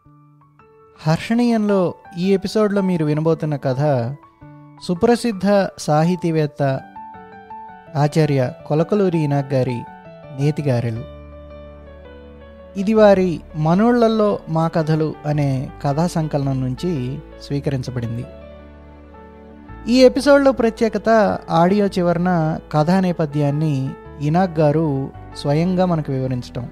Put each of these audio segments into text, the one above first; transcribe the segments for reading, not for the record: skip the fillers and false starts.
హర్షణీయంలో ఈ ఎపిసోడ్లో మీరు వినబోతున్న కథ సుప్రసిద్ధ సాహితీవేత్త ఆచార్య కొలకలూరి ఇనాక్ గారి నేతిగారెలు. ఇది వారి మనోళ్లలో మా కథలు అనే కథా సంకలనం నుంచి స్వీకరించబడింది. ఈ ఎపిసోడ్లో ప్రత్యేకత ఆడియో చివరన కథా నేపథ్యాన్ని ఇనాక్ గారు స్వయంగా మనకు వివరించటం.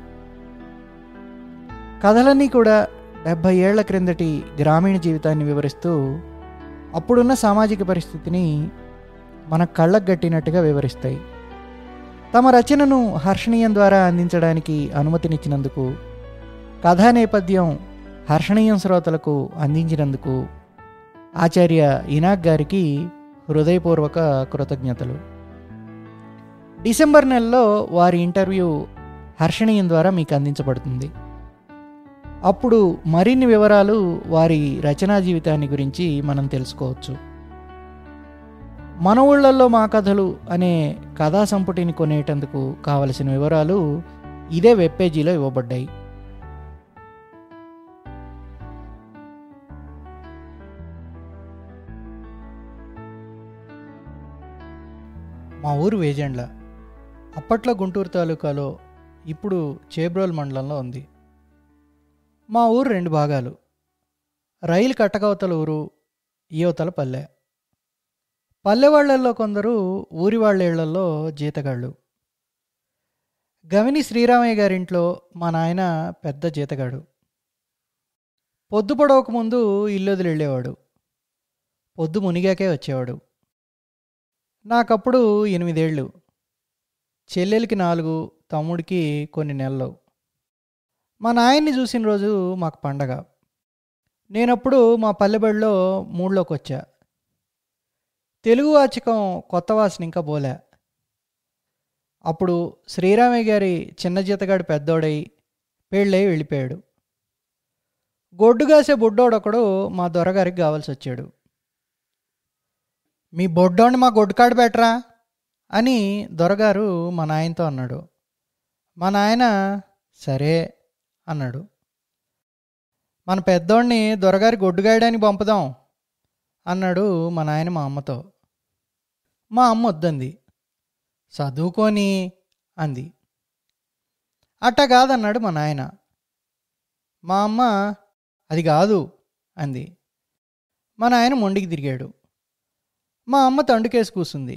కథలన్నీ కూడా 70 ఏళ్ల క్రిందటి గ్రామీణ జీవితాన్ని వివరిస్తూ అప్పుడున్న సామాజిక పరిస్థితిని మన కళ్ళకు గట్టినట్టుగా వివరిస్తాయి. తమ రచనను హర్షణీయం ద్వారా అందించడానికి అనుమతినిచ్చినందుకు, కథా నేపథ్యం హర్షణీయం శ్రోతలకు అందించినందుకు ఆచార్య ఇనాక్ గారికి హృదయపూర్వక కృతజ్ఞతలు. డిసెంబర్ నెలలో వారి ఇంటర్వ్యూ హర్షణీయం ద్వారా మీకు అందించబడుతుంది. అప్పుడు మరిన్ని వివరాలు వారి రచనా జీవితాన్ని గురించి మనం తెలుసుకోవచ్చు. మన ఊళ్ళల్లో మా కథలు అనే కథా సంపుటిని కొనేటందుకు కావలసిన వివరాలు ఇదే వెబ్ పేజీలో ఇవ్వబడ్డాయి. మా ఊరు వేజెండ్ల. అప్పట్లో గుంటూరు తాలూకాలో, ఇప్పుడు చేబ్రోల్ మండలంలో ఉంది. మా ఊరు 2 భాగాలు. రైలు కట్టకవతల ఊరు, ఈవతల పల్లె. పల్లెవాళ్లల్లో కొందరు ఊరి వాళ్ళ ఇళ్లలో జీతగాళ్ళు. గవిని శ్రీరామయ్య గారింట్లో మా నాయన పెద్ద జీతగాడు. పొద్దు పొడవకముందు ఇల్లొదిలి వెళ్ళేవాడు. పొద్దు మునిగాకే వచ్చేవాడు. నాకప్పుడు 8 ఏళ్ళు. చెల్లెలికి 4, తమ్ముడికి కొన్ని నెలలు. మా నాయన్ని చూసిన రోజు మాకు పండగ. నేనప్పుడు మా పల్లెబడిలో 3లోకి వచ్చా. తెలుగు వాచకం కొత్త వాసన ఇంకా పోలే. అప్పుడు శ్రీరామయ్య గారి చిన్న జీతగాడు పెద్దోడై పెళ్ళై వెళ్ళిపోయాడు. గొడ్డుగాసే బుడ్డోడొకడు మా దొరగారికి కావాల్సి వచ్చాడు. మీ బొడ్డోని మా గొడ్డుకాడు బెటరా అని దొరగారు మా నాయనతో అన్నాడు. మా నాయన సరే అన్నాడు. మన పెద్దోడిని దొరగారి గొడ్డుగాయడానికి పంపుదాం అన్నాడు మా నాయన మా అమ్మతో. మా అమ్మ వద్దంది. చదువుకొని అంది. అట్టా కాదన్నాడు మా నాయన. మా అమ్మ అది కాదు అంది. మా నాయన మొండికి తిరిగాడు. మా అమ్మ తండుకేసి కూసుంది.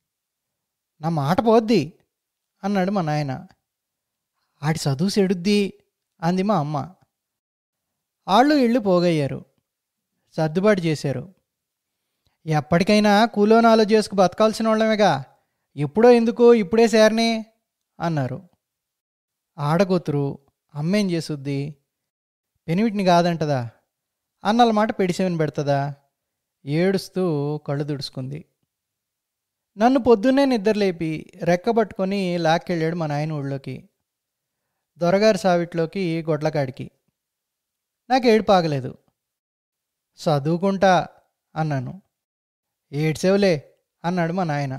నా మాట పోద్ది అన్నాడు మా నాయన. ఆడి చదువు సెడుద్ది అంది మా అమ్మ. ఆళ్ళు ఇళ్ళు పోగయ్యారు. సర్దుబాటు చేశారు. ఎప్పటికైనా కూలోనాలో చేసుకు బతకాల్సిన వాళ్ళమేగా, ఎప్పుడో ఎందుకు ఇప్పుడే సేరనే అన్నారు. ఆడగొతురు అమ్మేం చేసుద్ది, పెనివిటిని కాదంటదా అన్నల మాట పెడిసేవని పెడుతుందా? ఏడుస్తూ కళ్ళు తుడుచుకుంది. నన్ను పొద్దున్నే నిద్రలేపి రెక్కబట్టుకొని లాక్కెళ్ళాడు మా నాయన ఊళ్ళోకి, దొరగారి సావిట్లోకి, గొడ్లకాడికి. నాకు ఏడుపాగలేదు. చదువుకుంటా అన్నాను. ఏడ్సేవులే అన్నాడు మా నాయన.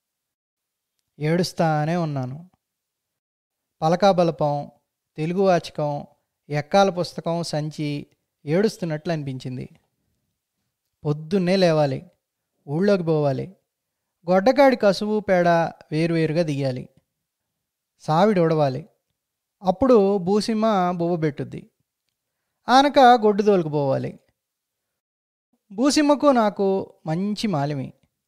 ఏడుస్తానే ఉన్నాను. పలకా బలపం, తెలుగు వాచకం, ఎక్కాల పుస్తకం, సంచి ఏడుస్తున్నట్లు అనిపించింది. పొద్దున్నే లేవాలి, ఊళ్ళోకి పోవాలి, గొడ్డకాడి కసువు పేడ వేరువేరుగా దియ్యాలి, సావిడి ఉడవాలి. అప్పుడు బూసిమ్మ బువ్వ పెట్టుద్ది. ఆనక గొడ్డు తోలుకుపోవాలి. బూసిమ్మకు నాకు మంచి మాలిమి.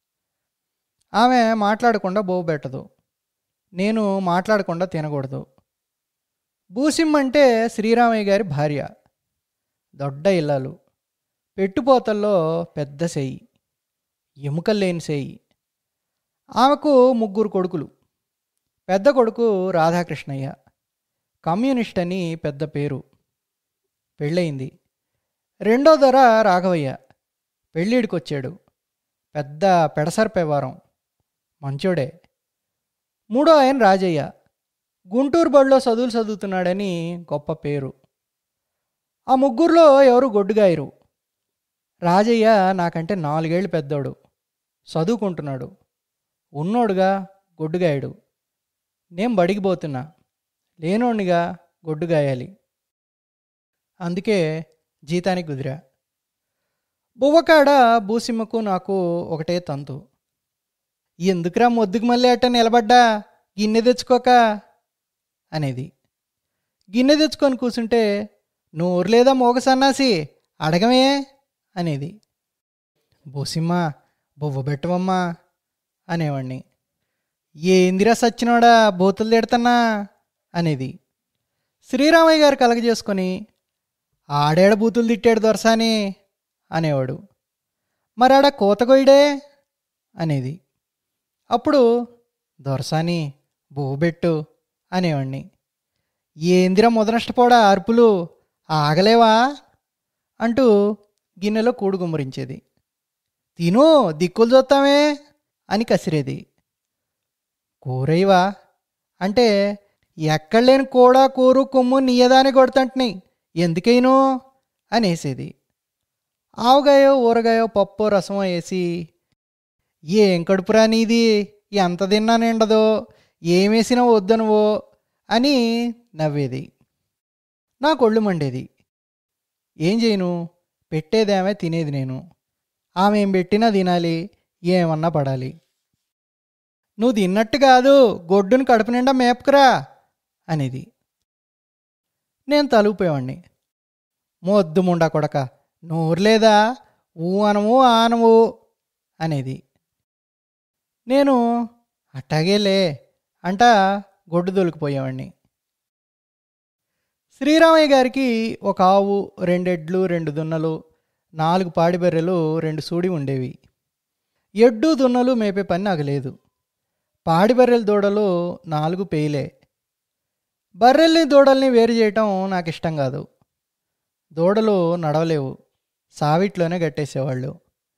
ఆమె మాట్లాడకుండా బువ్వ పెట్టదు, నేను మాట్లాడకుండా తినకూడదు. బూసిమ్మ అంటే శ్రీరామయ్య గారి భార్య. దొడ్డ ఇల్లాలు, పెట్టుపోతల్లో పెద్ద సెయ్యి, ఎముకలు లేని సెయ్యి. ఆమెకు 3 కొడుకులు. పెద్ద కొడుకు రాధాకృష్ణయ్య, కమ్యూనిస్ట్ అని పెద్ద పేరు, పెళ్ళయింది. రెండో దొర రాఘవయ్య, పెళ్ళిడికొచ్చాడు, పెద్ద పెడసర్పేవారం, మంచోడే. మూడో ఆయన రాజయ్య, గుంటూరు బడిలో చదువులు చదువుతున్నాడని గొప్ప పేరు. ఆ 3లో ఎవరు గొడ్డుగాయరు. రాజయ్య నాకంటే 4 ఏళ్ళు పెద్దోడు, చదువుకుంటున్నాడు, ఉన్నోడుగా గొడ్డుగాయడు. నేను బడికి పోతున్నా, లేనోడినిగా గొడ్డుగాయాలి. అందుకే జీతానికి కుదిరా. బువ్వకాడ బూసిమ్మకు నాకు ఒకటే తంతు. ఎందుకురా మొద్దుకు మళ్ళీ అట్ట నిలబడ్డా, గిన్నె తెచ్చుకోక అనేది. గిన్నె తెచ్చుకొని కూర్చుంటే, నోరు లేదా మోగ సన్నాసి అడగమే అనేది. బూసిమ్మ బువ్వ పెట్టవమ్మా అనేవాణ్ణి. ఏందిరా సచ్చినోడా బూతులు తిడతన్నా అనేది. శ్రీరామయ్య గారు కలగజేసుకొని, ఆడేడ బూతులు తిట్టాడు దొరసాని అనేవాడు. మరాడ కోతగొయ్యడే అనేది. అప్పుడు దొరసాని బువ్వబెట్టు అనేవాణ్ణి. ఏందిరా ముదనష్టపోడా అరుపులు ఆగలేవా అంటూ గిన్నెలో కూడు గుమ్మరించేది. తిను దిక్కులు చూస్తామే అని కసిరేది. కూరయ్యవా అంటే, ఎక్కడలేని కూడా కూరు కొమ్ము నీయదాని కొడుతుంటున్నాయి ఎందుకైను అనేసేది. ఆవగాయో ఊరగాయో పప్పో రసమో వేసి, ఏం కడుపురా నీది, ఎంత తిన్నా నిండదో, ఏమేసినా వద్దనువో అని నవ్వేది. నాకు ఒళ్ళు మండేది. ఏం చేయను, పెట్టేదేమే తినేది నేను. ఆమె ఏం పెట్టినా తినాలి, ఏమన్నా పడాలి. నువ్వు తిన్నట్టు కాదు, గొడ్డును కడుపు నిండా మేపుకురా అనేది. నేను తలుపుపోయేవాణ్ణి. మొద్దు ముండా కొడక, నోరు లేదా, ఊ అనము ఆనము అనేది. నేను అట్టాగేలే అంట గొడ్డు దొలికిపోయేవాణ్ణి. శ్రీరామయ్య గారికి ఒక ఆవు, 2 ఎడ్లు, 2 దున్నలు, 4 పాడి బర్రెలు, 2 సూడి ఉండేవి. ఎడ్డు దున్నలు మేపే పని నాకు లేదు. పాడి బర్రెల దూడలు 4 పేయిలే. బర్రెల్ని దూడల్ని వేరు చేయటం నాకు ఇష్టం కాదు. దూడలు నడవలేవు, సావిట్లోనే కట్టేసేవాళ్ళు.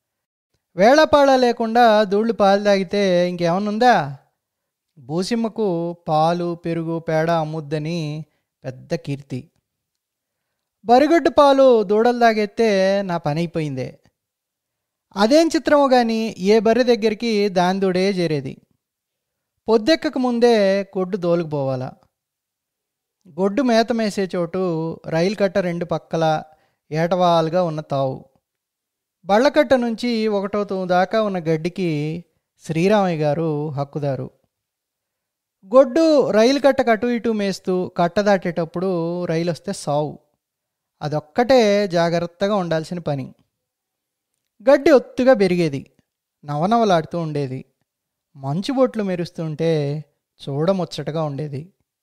వేళపాళ లేకుండా దూళ్ళు పాలు తాగితే ఇంకేమన్నుందా? బూసిమ్మకు పాలు పెరుగు పేడ అమ్ముద్దని పెద్ద కీర్తి. బరిగొడ్డు పాలు దూడలు తాగెత్తే నా పని అయిపోయిందే. అదేం చిత్రమో కానీ ఏ బర్రె దగ్గరికి దాని దూడే చేరేది. పొద్దెక్కక ముందే గొడ్డు దోలుకుపోవాలా. గొడ్డు మేత మేసే చోటు రైలు కట్ట 2 పక్కల ఏటవాలుగా ఉన్న తావు. బళ్ళకట్ట నుంచి 1వ తూము దాకా ఉన్న గడ్డికి శ్రీరామయ్య గారు హక్కుదారు. గొడ్డు రైలు కట్టకు అటు ఇటు మేస్తూ కట్ట దాటేటప్పుడు రైలు వస్తే సావు. అదొక్కటే జాగ్రత్తగా ఉండాల్సిన పని. గడ్డి ఒత్తుగా పెరిగేది, నవనవలాడుతూ ఉండేది. మంచు బొట్లు మెరుస్తుంటే చూడముచ్చటగా ఉండేది.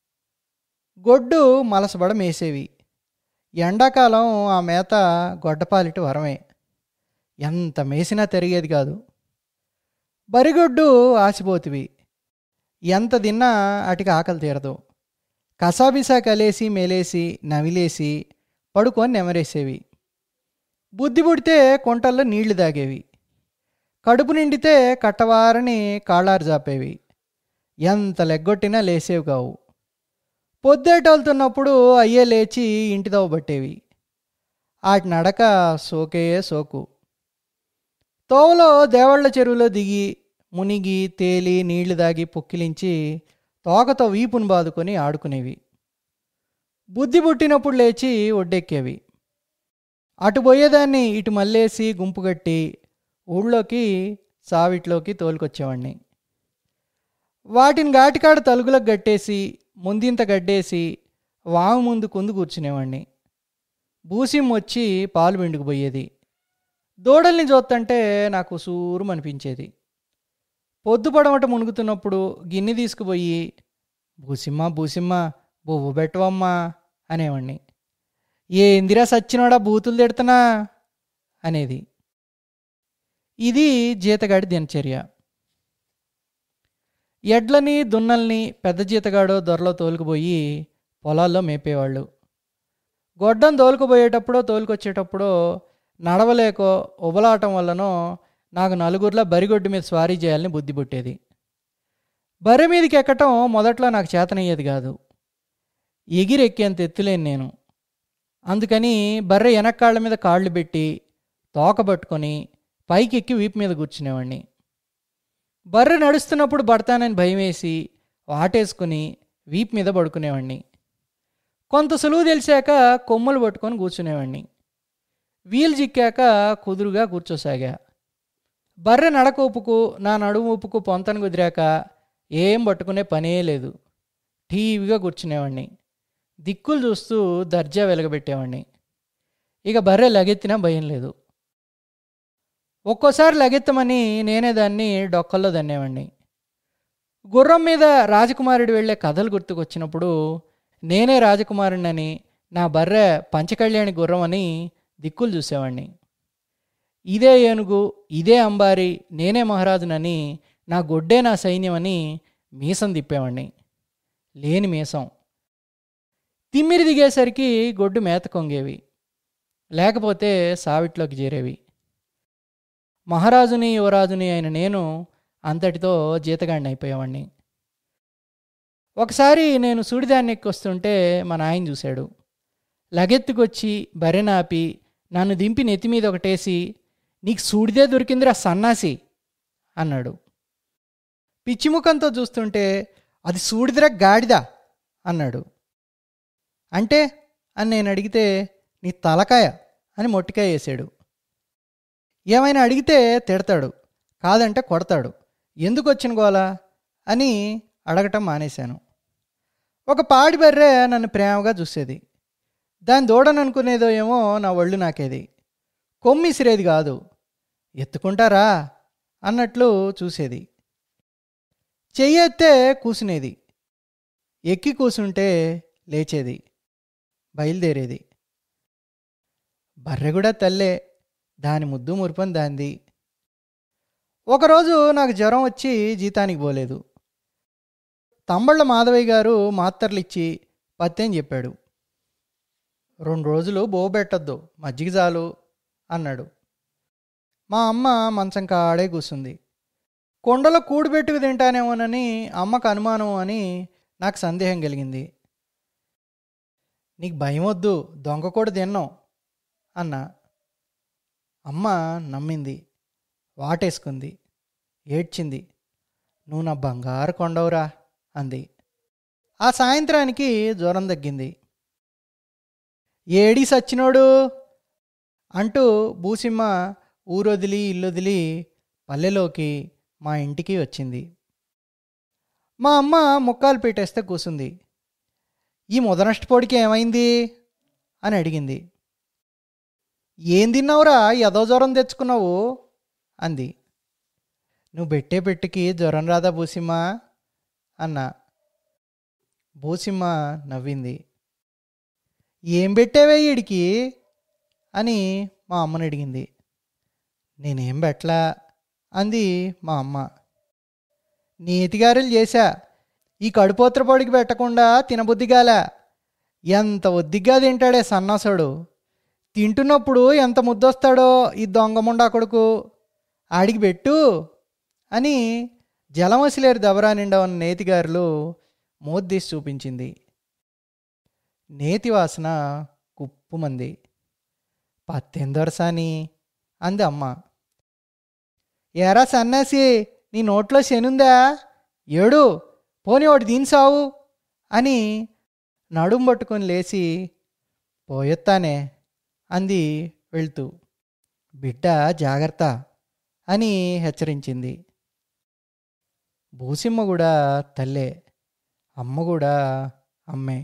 గొడ్డు మలసబడ మేసేవి. ఎండాకాలం ఆ మేత గొడ్డపాలిటి వరమే. ఎంత మేసినా తిరిగేది కాదు. బరిగొడ్డు ఆసిపోతివి. ఎంత తిన్నా అటికి ఆకలి తీరదు. కసాబిసా కలేసి మేలేసి నవిలేసి పడుకొని నెమరేసేవి. బుద్ధి పుడితే కుంటల్లో నీళ్లు తాగేవి. కడుపు నిండితే కట్టవారని కాళ్ళారు జాపేవి. ఎంత లెగ్గొట్టినా లేసేవి కావు. పొద్దేటోలుతున్నప్పుడు అయ్యే లేచి ఇంటి తవ్వబట్టేవి. వాటి నడక సోకే సోకు. తోవలో దేవళ్ల చెరువులో దిగి మునిగి తేలి నీళ్లు దాగి పొక్కిలించి తోకతో వీపును బాదుకొని ఆడుకునేవి. బుద్ధి పుట్టినప్పుడు లేచి ఒడ్డెక్కేవి. అటు పోయేదాన్ని ఇటు మల్లేసి గుంపుగట్టి ఊళ్ళోకి సావిట్లోకి తోలుకొచ్చేవాడిని. వాటిని ఘాటికాడ తలుగులకు గట్టేసి ముందింత గడ్డేసి వాము ముందు కుందు కూర్చునేవాడిని. బూసిం వచ్చి పాలు పిండుకుపోయేది. దూడల్ని చూస్తుంటే నాకు సూరం అనిపించేది. పొద్దు పడమట మునుగుతున్నప్పుడు గిన్నె తీసుకుపోయి, బూసిమ్మ బూసిమ్మ బువ్వ పెట్టవమ్మా అనేవాణ్ణి. ఏందిరా సచ్చినోడా బూతులు తిడుతున్నా అనేది. ఇది జీతగాడి దినచర్య. ఎడ్లని దున్నల్ని పెద్ద జీతగాడో దొరలో తోలుకుపోయి పొలాల్లో మేపేవాళ్ళు. గొడ్డం తోలుకుపోయేటప్పుడో తోలుకొచ్చేటప్పుడో నడవలేకో ఉబలాటం వల్లనో నాకు నలుగురిలో బరిగొడ్డు మీద స్వారీ చేయాలని బుద్ధి పుట్టేది. బర్రె మీదకి ఎక్కటం మొదట్లో నాకు చేతనయ్యేది కాదు. ఎగిరెక్కేంత ఎత్తులేను నేను. అందుకని బర్రె వెనక్కాళ్ళ మీద కాళ్ళు పెట్టి తోక పట్టుకొని పైకి ఎక్కి వీపు మీద కూర్చునేవాడిని. బర్రె నడుస్తున్నప్పుడు పడతానని భయం వేసి వాటేసుకుని వీపు మీద పడుకునేవాడిని. కొంత సులువు తెలిసాక కొమ్ములు పట్టుకొని కూర్చునేవాడిని. వీలు చిక్కాక కుదురుగా కూర్చోసాగా. బర్రె నడక ఊపుకు నా నడుము ఊపుకు పొంతన కుదిరాక ఏం పట్టుకునే పనే లేదు. టీవీగా కూర్చునేవాడిని. దిక్కులు చూస్తూ దర్జా వెలగబెట్టేవాడిని. ఇక బర్రె లగెత్తినా భయం లేదు. ఒక్కోసారి లగెత్తమని నేనే దాన్ని డొక్కల్లో దన్నేవాడిని. గుర్రం మీద రాజకుమారుడు వెళ్ళే కథలు గుర్తుకొచ్చినప్పుడు నేనే రాజకుమారుడినని, నా బర్రె పంచకళ్యాణి గుర్రం అని దిక్కులు చూసేవాడిని. ఇదే ఏనుగు, ఇదే అంబారి, నేనే మహారాజునని, నా గొడ్డే నా సైన్యం అని మీసం తిప్పేవాడిని. లేని మీసం. తిమ్మిరి దిగేసరికి గొడ్డు మేత కొంగేవి, లేకపోతే సావిట్లోకి చేరేవి. మహారాజుని యువరాజుని అయిన నేను అంతటితో జీతగాడిని అయిపోయేవాడిని. ఒకసారి నేను సూడిదాన్ని ఎక్కొస్తుంటే మా నాయన చూశాడు. లగెత్తుకొచ్చి బర్రెనాపి నన్ను దింపి నెత్తి మీద ఒకటేసి, నీకు సూడిదే దొరికిందిరా సన్నాసి అన్నాడు. పిచ్చిముఖంతో చూస్తుంటే, అది సూడిదిరా గాడిదా అన్నాడు. అంటే అని నేను అడిగితే, నీ తలకాయ అని మొట్టికాయ వేసాడు. ఏమైనా అడిగితే తిడతాడు, కాదంటే కొడతాడు. ఎందుకు వచ్చిన గోలా అని అడగటం మానేశాను. ఒక పాడి బర్రె నన్ను ప్రేమగా చూసేది. దాని దూడననుకునేదో ఏమో నా ఒళ్ళు నాకేది. కొమ్మిసిరేది కాదు, ఎత్తుకుంటారా అన్నట్లు చూసేది. చెయ్యెత్తే కూసునేది, ఎక్కి కూసుంటే లేచేది, బయలుదేరేది. బర్రె కూడా తల్లే, దాని ముద్దు మురిపని దాంది. ఒకరోజు నాకు జ్వరం వచ్చి జీతానికి పోలేదు. తంబళ్ళ మాధవయ్య గారు మాత్రలిచ్చి పత్తేం చెప్పాడు. 2 రోజులు బోబెట్టద్దు, మజ్జిగ చాలు అన్నాడు. మా అమ్మ మంచం కాడే కూసుంది. కొండలో కూడుబెట్టుకు తింటానేమోనని అమ్మకు అనుమానం అని నాకు సందేహం కలిగింది. నీకు భయం వద్దు, దొంగ కూడా తిన్నాం అన్నా. అమ్మ నమ్మింది, వాటేసుకుంది, ఏడ్చింది. నువ్వు నా బంగారు కొండవురా అంది. ఆ సాయంత్రానికి జ్వరం తగ్గింది. ఏడి సచ్చినోడు అంటూ బూసిమ్మ ఊరొదిలి ఇల్లొదిలి పల్లెలోకి మా ఇంటికి వచ్చింది. మా అమ్మ ముక్కాలు పెట్టేస్తే కూసుంది. ఈ ముదనష్టపోడికి ఏమైంది అని అడిగింది. ఏం తిన్నావురా, ఎదో జ్వరం తెచ్చుకున్నావు అంది. నువ్వు పెట్టే పెట్టుకి జ్వరం రాదా బూసిమ్మ అన్నా. బూసిమ్మ నవ్వింది. ఏం పెట్టావే ఈడికి అని మా అమ్మని అడిగింది. నేనేం పెట్టలా అంది మా అమ్మ. నేతిగారెలు చేశా, ఈ కడుపోత్ర పొడికి పెట్టకుండా తినబుద్దిగాలా. ఎంత ఒద్దిగ్గా తింటాడే సన్నాసుడు. తింటున్నప్పుడు ఎంత ముద్దొస్తాడో ఈ దొంగముండా కొడుకు, ఆడికి పెట్టు అని జలమసిలేరు దబరా నిండా ఉన్న నేతిగారులు మోద్దీసి చూపించింది. నేతి వాసన కుప్పుమంది. పత్తెందొరసాని అంది అమ్మ. ఏరా సన్నాసి, నీ నోట్లో శనుందా, ఏడు పోనీ ఒకటి దీనిసావు అని నడుం పట్టుకొని లేచి, పోయొత్తానే అంది వెళ్తూ. బిడ్డ జాగ్రత్త అని హెచ్చరించింది. బూసిమ్మ కూడా తల్లే, అమ్మ కూడా అమ్మే.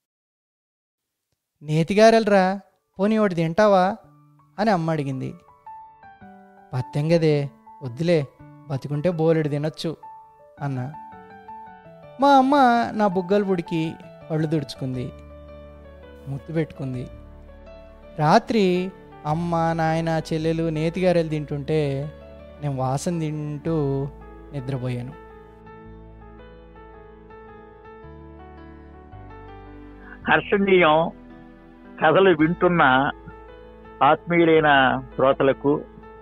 నేతిగారెలరా, పోనీ ఒకటి తింటావా అని అమ్మ అడిగింది. పత్తెంగదే, వద్దులే, బతికుంటే బోలెడు తినొచ్చు అన్నా. మా అమ్మ నా బుగ్గలు పుడికి కళ్ళు తుడుచుకుంది, ముద్దు పెట్టుకుంది. రాత్రి అమ్మ నాయన చెల్లెలు నేతిగారెలు తింటుంటే నేను వాసన తింటూ నిద్రపోయాను. హర్షణీయం కథలు వింటున్న ఆత్మీయులైన శ్రోతలకు,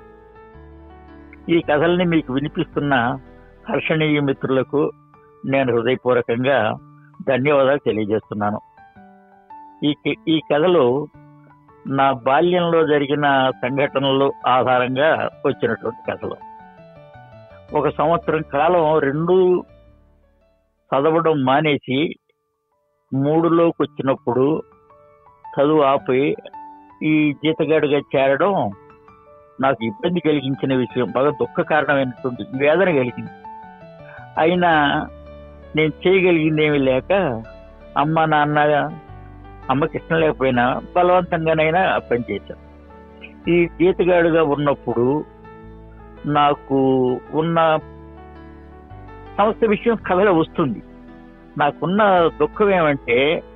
ఈ కథల్ని మీకు వినిపిస్తున్న హర్షణీయ మిత్రులకు నేను హృదయపూర్వకంగా ధన్యవాదాలు తెలియజేస్తున్నాను. ఈ కథలు నా బాల్యంలో జరిగిన సంఘటనలు ఆధారంగా వచ్చినటువంటి కథలు. 1 సంవత్సరం కాలం 2 చదవడం మానేసి 3లోకి వచ్చినప్పుడు చదువు ఆపి ఈ జీతగాడుగా చేరడం నాకు ఇబ్బంది కలిగించిన విషయం, బాగా దుఃఖకారణమైనటువంటి వేదన కలిగింది. అయినా నేను చేయగలిగింది ఏమీ లేక అమ్మ నాన్న, అమ్మకి ఇష్టం లేకపోయినా బలవంతంగానైనా పనిచేశాను. ఈ జీతగాడుగా ఉన్నప్పుడు నాకు ఉన్న సమస్య విషయం కథలో వస్తుంది. నాకున్న దుఃఖం ఏమంటే,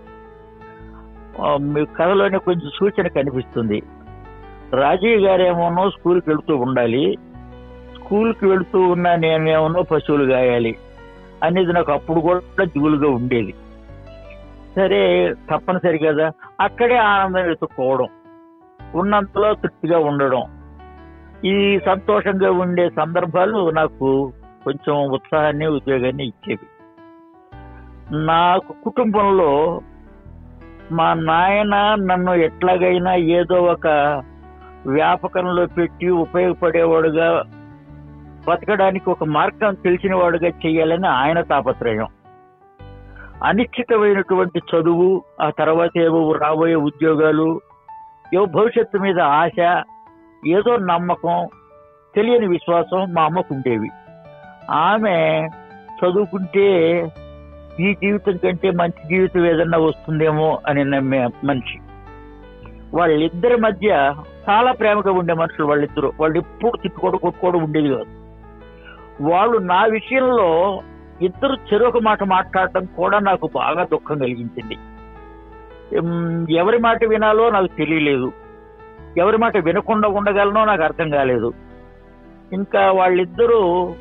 మీ కథలోనే కొంచెం సూచన కనిపిస్తుంది. రాజీవ్ గారేమోనో స్కూల్కి వెళుతూ ఉండాలి, స్కూల్కి వెళుతూ ఉన్న నేనేమోనో పశువులు గాయాలి అనేది నాకు అప్పుడు కూడా దిగులుగా ఉండేది. సరే, తప్పనిసరి కదా, అక్కడే ఆనందం వెతుక్కోవడం, ఉన్నంతలో తృప్తిగా ఉండడం, ఈ సంతోషంగా ఉండే సందర్భాలు నాకు కొంచెం ఉత్సాహాన్ని, ఉద్యోగాన్ని ఇచ్చేవి. నాకు కుటుంబంలో మా నాయన నన్ను ఎట్లాగైనా ఏదో ఒక వ్యాపకంలో పెట్టి ఉపయోగపడేవాడుగా, బతకడానికి ఒక మార్గం తెలిసిన వాడుగా చేయాలని ఆయన తాపత్రయం. అనిశ్చితమైనటువంటి చదువు, ఆ తర్వాత ఏవో రాబోయే ఉద్యోగాలు, ఏవో భవిష్యత్తు మీద ఆశ, ఏదో నమ్మకం, తెలియని విశ్వాసం మా అమ్మకు ఉండేవి. ఆమె చదువుకుంటే ఈ జీవితం కంటే మంచి జీవితం ఏదన్నా వస్తుందేమో అని నమ్మే మనిషి. వాళ్ళిద్దరి మధ్య చాలా ప్రేమగా ఉండే మనుషులు వాళ్ళిద్దరు. వాళ్ళు ఎప్పుడు తిట్టుకోవడం, కొట్టుకోవడం ఉండేది కాదు. వాళ్ళు నా విషయంలో ఇద్దరు చెరొక మాట మాట్లాడటం కూడా నాకు బాగా దుఃఖం కలిగించింది. ఎవరి మాట వినాలో నాకు తెలియలేదు, ఎవరి మాట వినకుండా ఉండగలనో నాకు అర్థం కాలేదు. ఇంకా వాళ్ళిద్దరూ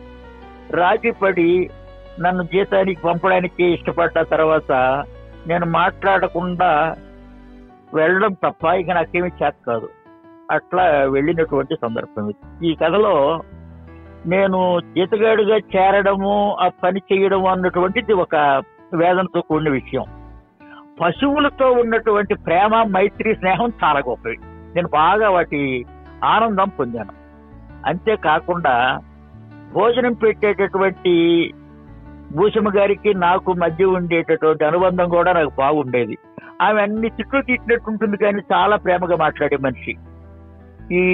రాజీపడి నన్ను జీతానికి పంపడానికి ఇష్టపడ్డ తర్వాత నేను మాట్లాడకుండా వెళ్ళడం తప్ప ఇక నాకేమీ చేత కాదు. అట్లా వెళ్ళినటువంటి సందర్భం ఇది. ఈ కథలో నేను జీతగాడుగా చేరడము, ఆ పని చేయడము అన్నటువంటిది ఒక వేదనతో కూడిన విషయం. పశువులతో ఉన్నటువంటి ప్రేమ, మైత్రి, స్నేహం చాలా గొప్పవి. నేను బాగా వాటి ఆనందం పొందాను. అంతేకాకుండా భోజనం పెట్టేటటువంటి భూషమ్మ గారికి నాకు మధ్య ఉండేటటువంటి అనుబంధం కూడా నాకు బాగుండేది. ఆమె అన్ని తిట్లు తిట్టినట్టు ఉంటుంది, కానీ చాలా ప్రేమగా మాట్లాడే మనిషి. ఈ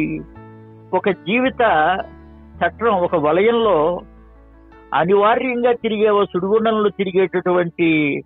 ఒక జీవిత చట్రం, ఒక వలయంలో అనివార్యంగా తిరిగే, సుడిగుండంలో తిరిగేటటువంటి,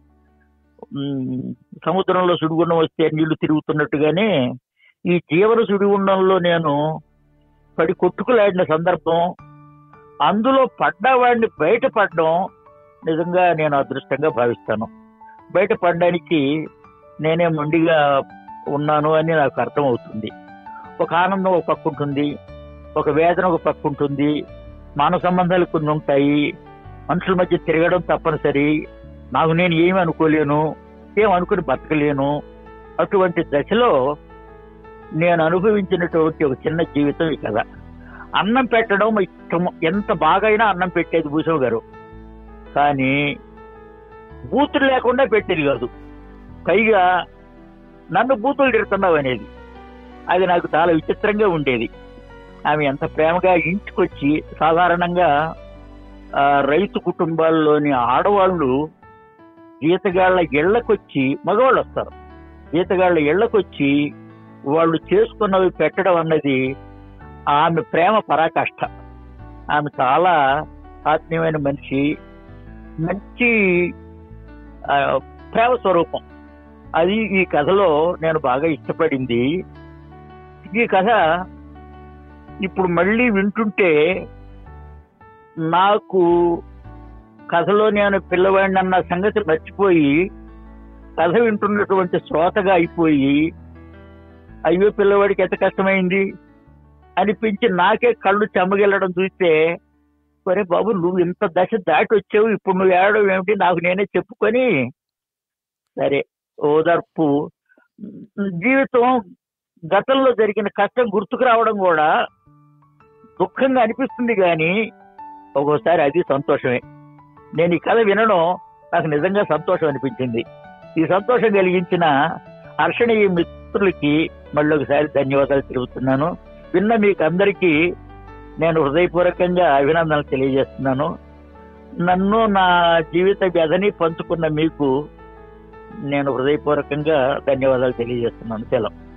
సముద్రంలో సుడిగుండం వస్తే నీళ్లు తిరుగుతున్నట్టుగానే ఈ జీవన సుడిగుండంలో నేను పడి కొట్టుకులాడిన సందర్భం, అందులో పడ్డవాడిని బయటపడడం నిజంగా నేను అదృష్టంగా భావిస్తాను. బయటపడడానికి నేనే మొండిగా ఉన్నాను అని నాకు అర్థమవుతుంది. ఒక ఆనందం ఒక పక్క ఉంటుంది, ఒక వేదన ఒక పక్క ఉంటుంది, మానవ సంబంధాలు కొన్ని ఉంటాయి, మనుషుల మధ్య తిరగడం తప్పనిసరి. నాకు నేను ఏమి అనుకోలేను, ఏం అనుకుని బతకలేను. అటువంటి దశలో నేను అనుభవించినటువంటి ఒక చిన్న జీవితం ఈ కథ. అన్నం పెట్టడం ఇష్టం, ఎంత బాగైనా అన్నం పెట్టేది భూషమ్మ గారు, కానీ బూతులు లేకుండా పెట్టేది కాదు. పైగా నన్ను బూతులు తిడుతున్నావు అనేది, అది నాకు చాలా విచిత్రంగా ఉండేది. ఆమె ఎంత ప్రేమగా ఇంటికొచ్చి, సాధారణంగా రైతు కుటుంబాల్లోని ఆడవాళ్ళు జీతగాళ్ల ఇళ్లకొచ్చి, మగవాళ్ళు వస్తారు, జీతగాళ్ల ఇళ్లకొచ్చి వాళ్ళు చేసుకున్నవి పెట్టడం అన్నది ఆమె ప్రేమ పరాకాష్ఠ. ఆమె చాలా ఆత్మీయమైన మనిషి, మంచి ప్రేమ స్వరూపం. అది ఈ కథలో నేను బాగా ఇష్టపడింది. ఈ కథ ఇప్పుడు మళ్ళీ వింటుంటే నాకు కథలో నేను పిల్లవాడిని అన్న సంగతి మర్చిపోయి, కథ వింటున్నటువంటి శ్రోతగా అయిపోయి, అయ్యో పిల్లవాడికి ఎంత కష్టమైంది అనిపించి నాకే కళ్ళు చెమ్మగిల్లడం చూస్తే, సరే బాబు నువ్వు ఇంత దశ దాటి వచ్చావు, ఇప్పుడు నువ్వు ఏడడం ఏమిటి నాకు నేనే చెప్పుకొని, సరే ఓదార్పు. జీవితం గతంలో జరిగిన కష్టం గుర్తుకు రావడం కూడా దుఃఖంగా అనిపిస్తుంది, కానీ ఒక్కోసారి అది సంతోషమే. నేను ఈ కథ వినడం నాకు నిజంగా సంతోషం అనిపించింది. ఈ సంతోషం కలిగించిన హర్షణీయ మిత్రులకి మళ్ళీ ఒకసారి ధన్యవాదాలు తెలుపుతున్నాను. విన్న మీకు అందరికీ నేను హృదయపూర్వకంగా అభినందనలు తెలియజేస్తున్నాను. నన్ను, నా జీవిత వ్యధని పంచుకున్న మీకు నేను హృదయపూర్వకంగా ధన్యవాదాలు తెలియజేస్తున్నాను. సెలవు.